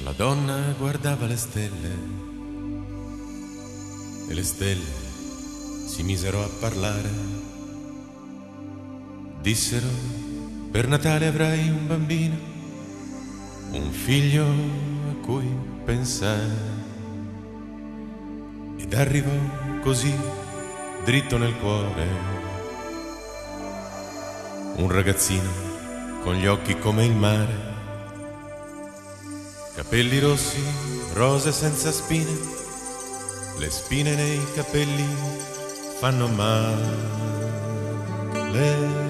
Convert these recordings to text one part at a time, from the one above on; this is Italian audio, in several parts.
La donna guardava le stelle e le stelle si misero a parlare. Dissero: per Natale avrai un bambino, un figlio a cui pensare. Ed arrivò così, dritto nel cuore, un ragazzino con gli occhi come il mare, capelli rossi, rose senza spine, le spine nei capelli fanno male.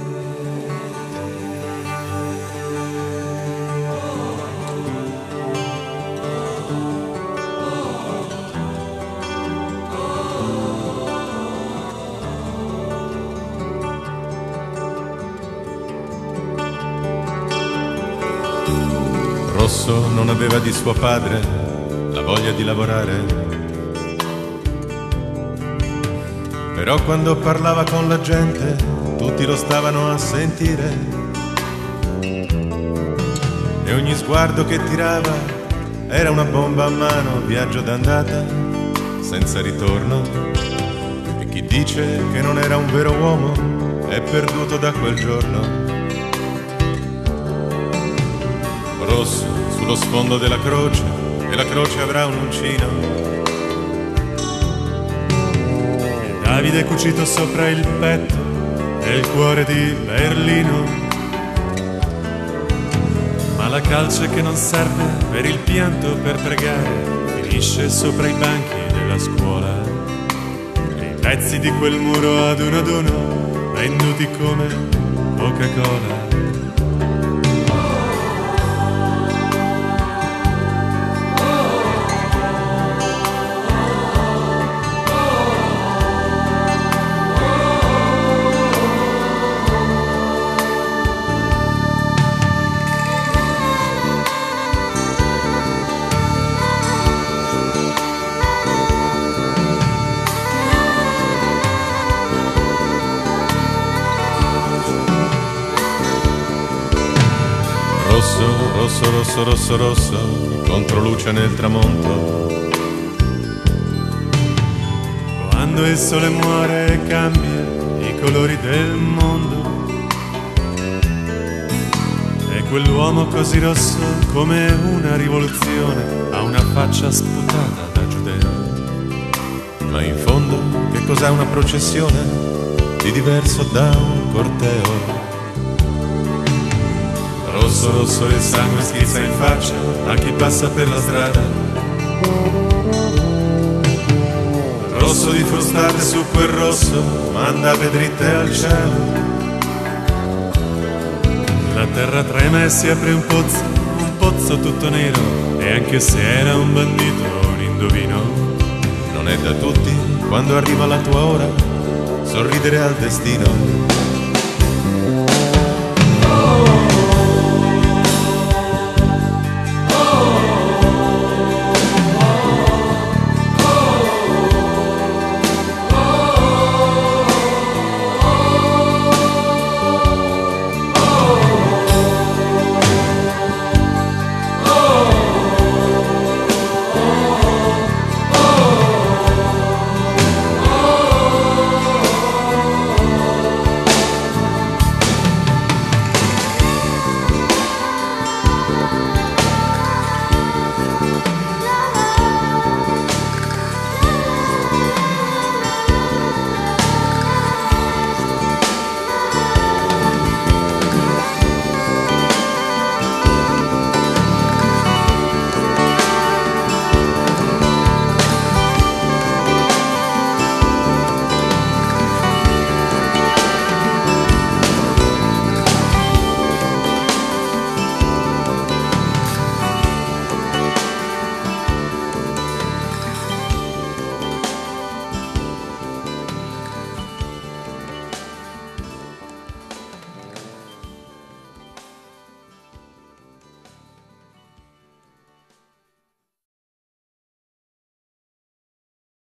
Rosso non aveva di suo padre la voglia di lavorare, però quando parlava con la gente tutti lo stavano a sentire, e ogni sguardo che tirava era una bomba a mano, viaggio d'andata senza ritorno. E chi dice che non era un vero uomo è perduto da quel giorno. Rosso sullo sfondo della croce, e la croce avrà un uncino. E Davide cucito sopra il petto e il cuore di Berlino. Ma la calce che non serve per il pianto, per pregare, finisce sopra i banchi della scuola. E i pezzi di quel muro ad uno venduti come Coca-Cola. Rosso, rosso, rosso, rosso, rosso, contro luce nel tramonto. Quando il sole muore e cambia i colori del mondo, e quell'uomo così rosso come una rivoluzione ha una faccia sputata da giudeo. Ma in fondo che cos'è una processione di diverso da un corteo? Rosso, rosso, il sangue schizza in faccia a chi passa per la strada. Rosso di frustate su quel rosso, mandate dritte al cielo. La terra trema e si apre un pozzo tutto nero. E anche se era un bandito, un indovino, non è da tutti, quando arriva la tua ora, sorridere al destino.